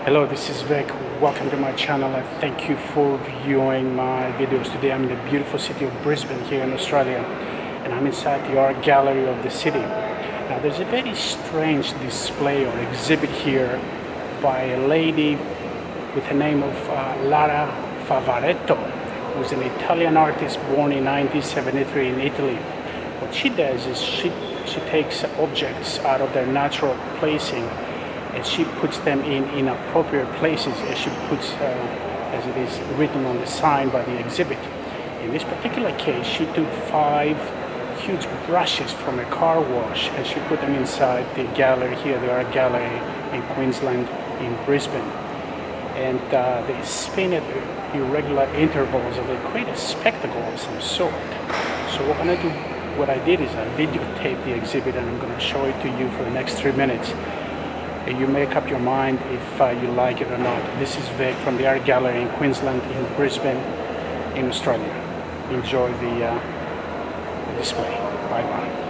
Hello, this is Vic. Welcome to my channel and thank you for viewing my videos. Today I'm in the beautiful city of Brisbane here in Australia, and I'm inside the art gallery of the city. Now there's a very strange display or exhibit here by a lady with the name of Lara Favaretto, who's an Italian artist born in 1973 in Italy. What she does is she takes objects out of their natural placing and she puts them in inappropriate places, as she puts, as it is written on the sign by the exhibit. In this particular case, she took 5 huge brushes from a car wash and she put them inside the gallery here, the art gallery in Queensland, in Brisbane. And they spin at irregular intervals and they create a spectacle of some sort. So what I did is I videotaped the exhibit and I'm going to show it to you for the next 3 minutes. You make up your mind if you like it or not. This is Vic from the art gallery in Queensland, in Brisbane, in Australia. Enjoy the display. Bye bye.